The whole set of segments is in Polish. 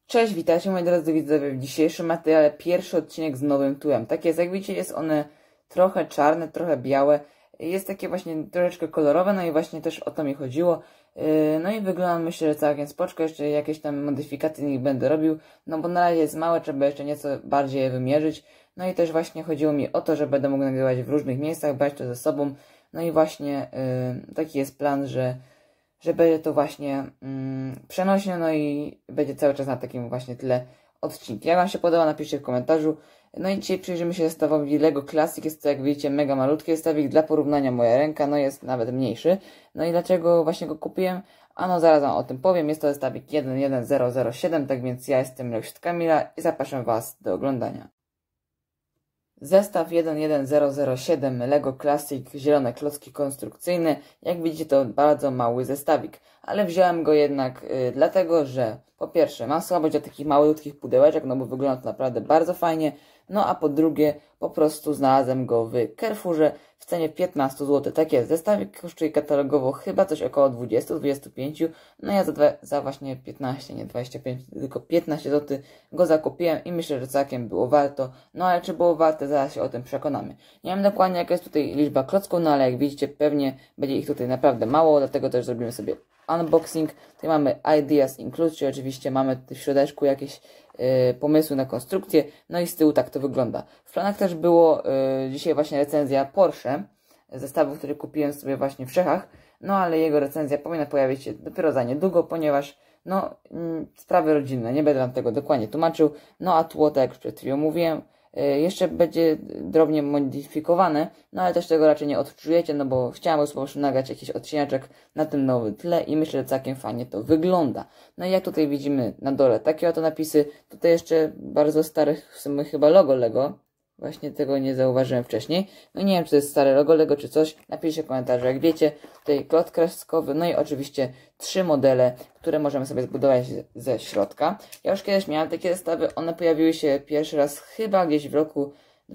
Cześć, witajcie moi drodzy widzowie w dzisiejszym materiale. Pierwszy odcinek z nowym tłem. Tak jest, jak widzicie, jest one trochę czarne, trochę białe. Jest takie właśnie troszeczkę kolorowe, no i właśnie też o to mi chodziło. No i wygląda, myślę, że całkiem spoczko. Jeszcze jakieś tam modyfikacje nie będę robił, no bo na razie jest małe, trzeba jeszcze nieco bardziej je wymierzyć. No i też właśnie chodziło mi o to, że będę mógł nagrywać w różnych miejscach, brać to ze sobą. No i właśnie taki jest plan, że będzie to właśnie przenośne, no i będzie cały czas na takim właśnie tle odcinki. Jak Wam się podoba, napiszcie w komentarzu. No i dzisiaj przyjrzymy się zestawowi LEGO Classic. Jest to, jak widzicie, mega malutki zestawik. Dla porównania moja ręka, no jest nawet mniejszy. No i dlaczego właśnie go kupiłem? Ano zaraz Wam o tym powiem. Jest to zestawik 11007, tak więc ja jestem Leoś Kamila i zapraszam Was do oglądania. Zestaw 11007 LEGO Classic, zielone klocki konstrukcyjne. Jak widzicie, to bardzo mały zestawik, ale wziąłem go jednak dlatego, że po pierwsze mam słabość do takich malutkich pudełeczek, no bo wygląda to naprawdę bardzo fajnie. No a po drugie, po prostu znalazłem go w Carrefourze w cenie 15 zł. Tak jest, zestawik kosztuje katalogowo chyba coś około 20-25. No ja za właśnie 15, nie 25, tylko 15 zł go zakupiłem i myślę, że całkiem było warto. No ale czy było warte, zaraz się o tym przekonamy. Nie wiem dokładnie jaka jest tutaj liczba klocków, no ale jak widzicie, pewnie będzie ich tutaj naprawdę mało, dlatego też zrobimy sobie unboxing. Tutaj mamy Ideas Include, czyli oczywiście mamy w środeczku jakieś pomysły na konstrukcję, no i z tyłu tak to wygląda. W planach też było dzisiaj właśnie recenzja Porsche, zestawu, który kupiłem sobie właśnie w Czechach, no ale jego recenzja powinna pojawić się dopiero za niedługo, ponieważ no sprawy rodzinne, nie będę Wam tego dokładnie tłumaczył, no a tło, tak jak już przed chwilą mówiłem, jeszcze będzie drobnie modyfikowane, no ale też tego raczej nie odczujecie, no bo chciałem po prostu nagrać jakiś odcineczek na tym nowym tle i myślę, że całkiem fajnie to wygląda. No i jak tutaj widzimy na dole takie oto napisy, tutaj jeszcze bardzo starych w sumie chyba logo LEGO. Właśnie tego nie zauważyłem wcześniej. No nie wiem, czy to jest stare logo LEGO, czy coś. Napiszcie w komentarzu, jak wiecie. Tutaj klot kreskowy, no i oczywiście 3 modele, które możemy sobie zbudować ze środka. Ja już kiedyś miałem takie zestawy. One pojawiły się pierwszy raz chyba gdzieś w roku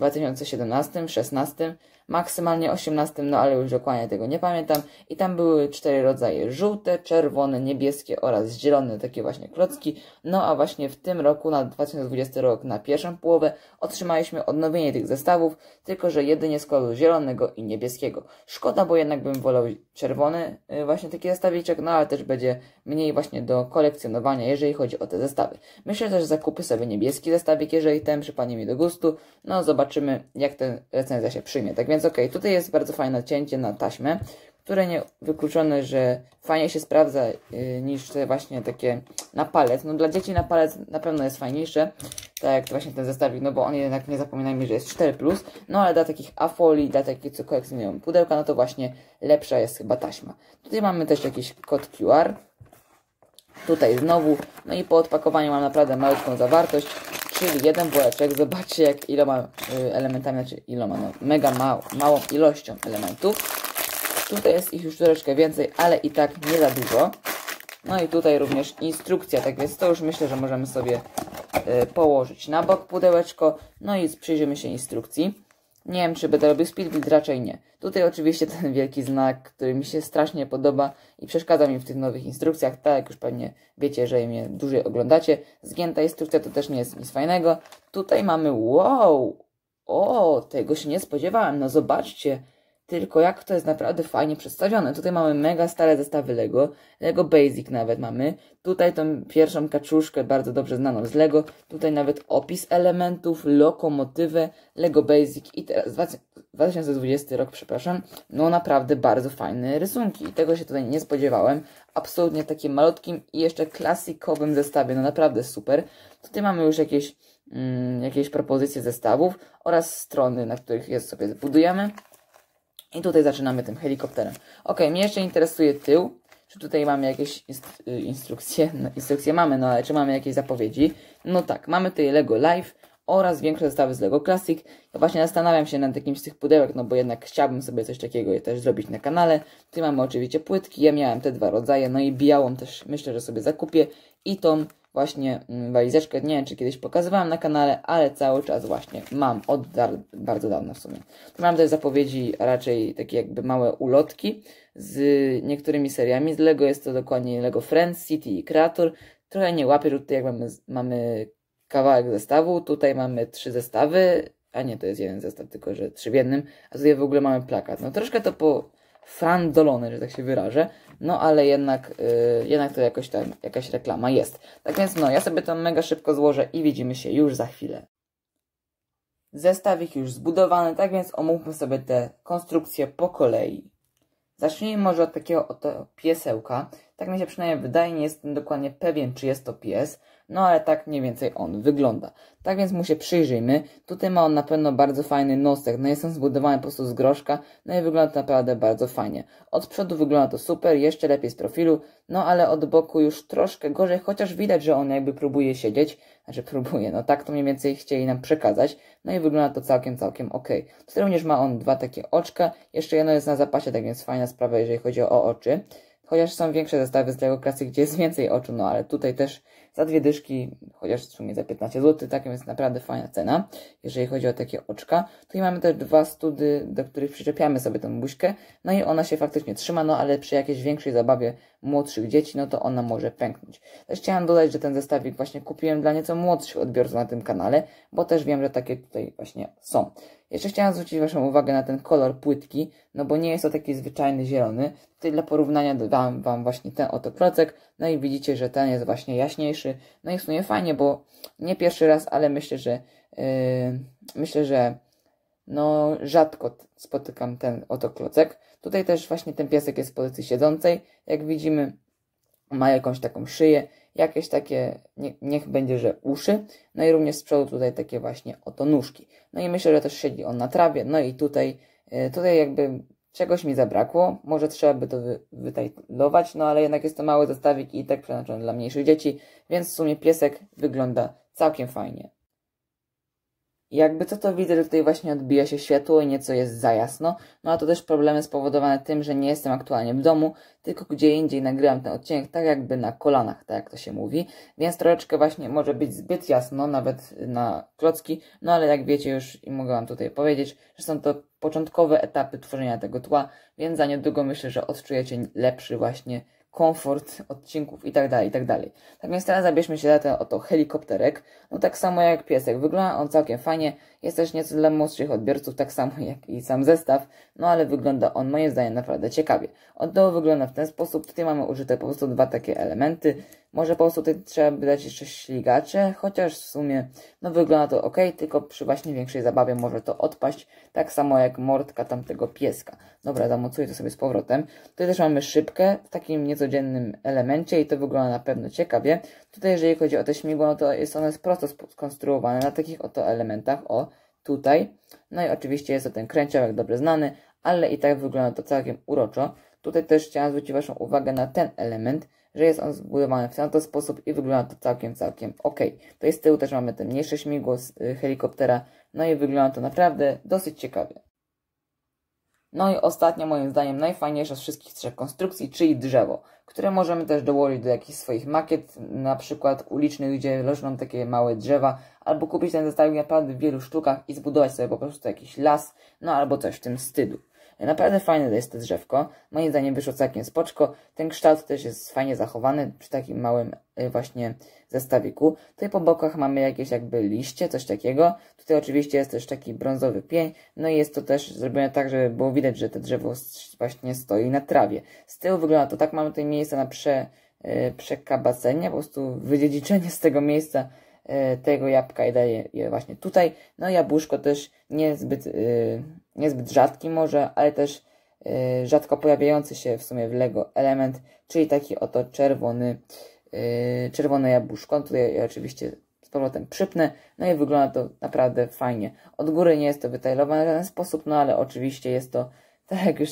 2017-16, maksymalnie 18, no ale już dokładnie tego nie pamiętam. I tam były 4 rodzaje: żółte, czerwone, niebieskie oraz zielone, takie właśnie klocki. No a właśnie w tym roku, na 2020 rok, na pierwszą połowę, otrzymaliśmy odnowienie tych zestawów, tylko że jedynie z koloru zielonego i niebieskiego. Szkoda, bo jednak bym wolał czerwony właśnie taki zestawiczek, no ale też będzie mniej właśnie do kolekcjonowania, jeżeli chodzi o te zestawy. Myślę też, że zakupię sobie niebieski zestawik, jeżeli ten przypadnie mi do gustu. No zobaczymy, jak ta recenzja się przyjmie. Tak więc okej, tutaj jest bardzo fajne cięcie na taśmę, które nie wykluczone, że fajnie się sprawdza niż te właśnie takie na palec. No dla dzieci na palec na pewno jest fajniejsze, tak jak właśnie ten zestawik, no bo on jednak, nie zapominajmy, że jest 4+, no ale dla takich afolii, dla takich, co kolekcjonują pudełka, no to właśnie lepsza jest chyba taśma. Tutaj mamy też jakiś kod QR. Tutaj znowu, no i po odpakowaniu mam naprawdę malutką zawartość, czyli jeden woreczek. Zobaczcie, jak iloma elementami, znaczy iloma, no mega małą ilością elementów. Tutaj jest ich już troszeczkę więcej, ale i tak nie za dużo. No i tutaj również instrukcja, tak więc to już myślę, że możemy sobie położyć na bok pudełeczko. No i przyjrzymy się instrukcji. Nie wiem, czy będę robił speed build, raczej nie. Tutaj oczywiście ten wielki znak, który mi się strasznie podoba i przeszkadza mi w tych nowych instrukcjach. Tak jak już pewnie wiecie, że mnie dłużej oglądacie. Zgięta instrukcja to też nie jest nic fajnego. Tutaj mamy, wow, o, tego się nie spodziewałem. No zobaczcie, tylko jak to jest naprawdę fajnie przedstawione. Tutaj mamy mega stare zestawy LEGO. LEGO Basic nawet mamy. Tutaj tą pierwszą kaczuszkę bardzo dobrze znaną z LEGO. Tutaj nawet opis elementów, lokomotywę, LEGO Basic i teraz 2020 rok, przepraszam. No naprawdę bardzo fajne rysunki. I tego się tutaj nie spodziewałem. Absolutnie takim malutkim i jeszcze klasikowym zestawie. No naprawdę super. Tutaj mamy już jakieś propozycje zestawów oraz strony, na których je sobie zbudujemy. I tutaj zaczynamy tym helikopterem. Ok, mnie jeszcze interesuje tył. Czy tutaj mamy jakieś instrukcje? No, instrukcje mamy, no ale czy mamy jakieś zapowiedzi? No tak, mamy tutaj LEGO Live oraz większe zestawy z LEGO Classic. Ja właśnie zastanawiam się nad jakimś z tych pudełek, no bo jednak chciałbym sobie coś takiego też zrobić na kanale. Tutaj mamy oczywiście płytki, ja miałem te 2 rodzaje, no i białą też myślę, że sobie zakupię. I tą właśnie walizeczkę, nie wiem czy kiedyś pokazywałem na kanale, ale cały czas właśnie mam od bardzo dawno w sumie. Tu mam też zapowiedzi, raczej takie jakby małe ulotki z niektórymi seriami z LEGO. Jest to dokładnie LEGO Friends, City i Creator. trochę nie łapię, że tutaj jak mamy kawałek zestawu, tutaj mamy 3 zestawy, a nie, to jest jeden zestaw, tylko że 3 w jednym, a tutaj w ogóle mamy plakat. No troszkę to frandolone, że tak się wyrażę, no ale jednak to jakoś tam, jakaś reklama jest. Tak więc no, ja sobie to mega szybko złożę i widzimy się już za chwilę. Zestawik już zbudowany, tak więc omówmy sobie te konstrukcje po kolei. Zacznijmy może od takiego oto piesełka. Tak mi się przynajmniej wydaje, nie jestem dokładnie pewien, czy jest to pies, no ale tak mniej więcej on wygląda. Tak więc mu się przyjrzyjmy. Tutaj ma on na pewno bardzo fajny nosek, no jest on zbudowany po prostu z groszka, no i wygląda to naprawdę bardzo fajnie. Od przodu wygląda to super, jeszcze lepiej z profilu, no ale od boku już troszkę gorzej, chociaż widać, że on jakby próbuje siedzieć, no tak to mniej więcej chcieli nam przekazać, no i wygląda to całkiem ok. Tutaj również ma on 2 takie oczka, jeszcze jedno jest na zapasie, tak więc fajna sprawa, jeżeli chodzi o oczy. Chociaż są większe zestawy z Lego Classic, gdzie jest więcej oczu, no ale tutaj też za 2 dyszki, chociaż w sumie za 15 zł, tak więc naprawdę fajna cena, jeżeli chodzi o takie oczka. Tutaj mamy też 2 study, do których przyczepiamy sobie tę buźkę, no i ona się faktycznie trzyma, no ale przy jakiejś większej zabawie młodszych dzieci, no to ona może pęknąć. Też chciałem dodać, że ten zestawik właśnie kupiłem dla nieco młodszych odbiorców na tym kanale, bo też wiem, że takie tutaj właśnie są. Jeszcze chciałem zwrócić Waszą uwagę na ten kolor płytki, no bo nie jest to taki zwyczajny zielony. Tutaj dla porównania dodałem Wam właśnie ten oto klocek, no i widzicie, że ten jest właśnie jaśniejszy. No i w sumie fajnie, bo nie pierwszy raz, ale myślę, że no rzadko spotykam ten oto klocek. Tutaj też właśnie ten piesek jest w pozycji siedzącej. Jak widzimy, ma jakąś taką szyję, jakieś takie, niech będzie, że uszy, no i również z przodu tutaj takie właśnie oto nóżki. No i myślę, że też siedzi on na trawie, no i tutaj jakby czegoś mi zabrakło, może trzeba by to wytajlować, no ale jednak jest to mały zestawik i tak przeznaczony dla mniejszych dzieci, więc w sumie piesek wygląda całkiem fajnie. Jakby co to widzę, że tutaj właśnie odbija się światło i nieco jest za jasno, no a to też problemy spowodowane tym, że nie jestem aktualnie w domu, tylko gdzie indziej nagrywam ten odcinek tak jakby na kolanach, tak jak to się mówi, więc troszeczkę właśnie może być zbyt jasno, nawet na klocki, no ale jak wiecie już i mogę Wam tutaj powiedzieć, że są to początkowe etapy tworzenia tego tła, więc za niedługo myślę, że odczujecie lepszy właśnie komfort odcinków i tak dalej, i tak dalej. Tak więc teraz zabierzmy się za ten oto helikopterek. No tak samo jak piesek. Wygląda on całkiem fajnie. Jest też nieco dla młodszych odbiorców, tak samo jak i sam zestaw. No ale wygląda on moim zdaniem naprawdę ciekawie. Od dołu wygląda w ten sposób. Tutaj mamy użyte po prostu 2 takie elementy. Może po prostu tutaj trzeba by dać jeszcze śligacze, chociaż w sumie no wygląda to ok, tylko przy właśnie większej zabawie może to odpaść, tak samo jak mordka tamtego pieska. Dobra, zamocuję to sobie z powrotem. Tutaj też mamy szybkę w takim niecodziennym elemencie i to wygląda na pewno ciekawie. Tutaj jeżeli chodzi o te śmigło, no to jest one prosto skonstruowane na takich oto elementach, o tutaj. No i oczywiście jest to ten kręciołek dobrze znany, ale i tak wygląda to całkiem uroczo. Tutaj też chciałem zwrócić Waszą uwagę na ten element, że jest on zbudowany w ten oto sposób i wygląda to całkiem ok. Tutaj z tyłu też mamy te mniejsze śmigło z helikoptera, no i wygląda to naprawdę dosyć ciekawie. No i ostatnia moim zdaniem najfajniejsza z wszystkich 3 konstrukcji, czyli drzewo, które możemy też dołożyć do jakichś swoich makiet, na przykład ulicznych, gdzie leżą takie małe drzewa, albo kupić ten zestawik naprawdę w wielu sztukach i zbudować sobie po prostu jakiś las, no albo coś w tym stylu. Naprawdę fajne jest to drzewko, moim zdaniem wyszło całkiem spoczko, ten kształt też jest fajnie zachowany przy takim małym właśnie zestawiku. Tutaj po bokach mamy jakieś jakby liście, coś takiego, tutaj oczywiście jest też taki brązowy pień, no i jest to też zrobione tak, żeby było widać, że to drzewo właśnie stoi na trawie. Z tyłu wygląda to tak, mamy tutaj miejsce na przekabacenie, po prostu wydziedziczenie z tego miejsca tego jabłka i daje je właśnie tutaj. No jabłuszko też niezbyt rzadki może, ale też rzadko pojawiający się w sumie w Lego element, czyli taki oto czerwone jabłuszko. Tutaj ja oczywiście z powrotem przypnę, no i wygląda to naprawdę fajnie. Od góry nie jest to wytajlowane w żaden sposób, no ale oczywiście jest to, tak jak już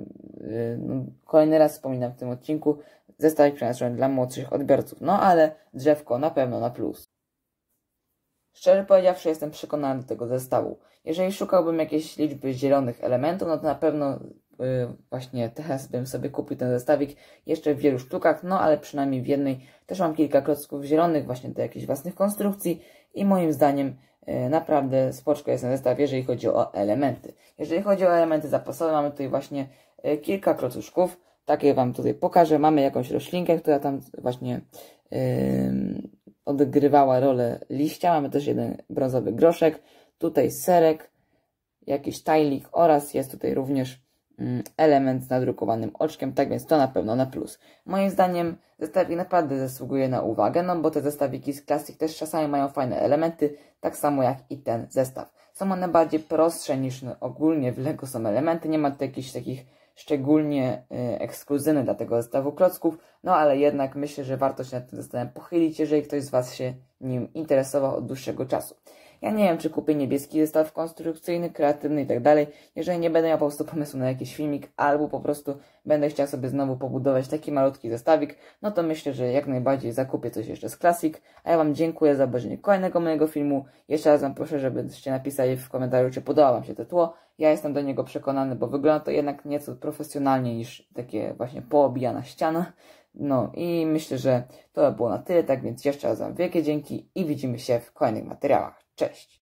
kolejny raz wspominam w tym odcinku, zestawik przeznaczony dla młodszych odbiorców, no ale drzewko na pewno na plus. Szczerze powiedziawszy, jestem przekonany do tego zestawu. Jeżeli szukałbym jakiejś liczby zielonych elementów, no to na pewno właśnie teraz bym sobie kupił ten zestawik jeszcze w wielu sztukach, no ale przynajmniej w jednej też mam kilka klocków zielonych właśnie do jakichś własnych konstrukcji i moim zdaniem naprawdę spoczko jest ten zestaw, jeżeli chodzi o elementy. Jeżeli chodzi o elementy zapasowe, mamy tutaj właśnie kilka klocuszków. Takie Wam tutaj pokażę. Mamy jakąś roślinkę, która tam właśnie odgrywała rolę liścia. Mamy też jeden brązowy groszek, tutaj serek, jakiś tajlik oraz jest tutaj również element z nadrukowanym oczkiem, tak więc to na pewno na plus. Moim zdaniem zestawik naprawdę zasługuje na uwagę, no bo te zestawiki z Classic też czasami mają fajne elementy, tak samo jak i ten zestaw. Są one bardziej prostsze niż ogólnie w LEGO są elementy, nie ma tu jakichś takich szczególnie ekskluzywnych dla tego zestawu klocków, no ale jednak myślę, że warto się nad tym zestawem pochylić, jeżeli ktoś z Was się nim interesował od dłuższego czasu. Ja nie wiem, czy kupię niebieski zestaw konstrukcyjny, kreatywny i tak dalej, jeżeli nie będę miał po prostu pomysłu na jakiś filmik, albo po prostu będę chciał sobie znowu pobudować taki malutki zestawik, no to myślę, że jak najbardziej zakupię coś jeszcze z Classic, a ja Wam dziękuję za obejrzenie kolejnego mojego filmu. Jeszcze raz Wam proszę, żebyście napisali w komentarzu, czy podoba Wam się to tło. Ja jestem do niego przekonany, bo wygląda to jednak nieco profesjonalniej niż takie właśnie poobijana ściana. No i myślę, że to było na tyle, tak więc jeszcze raz Wam wielkie dzięki i widzimy się w kolejnych materiałach. Cześć!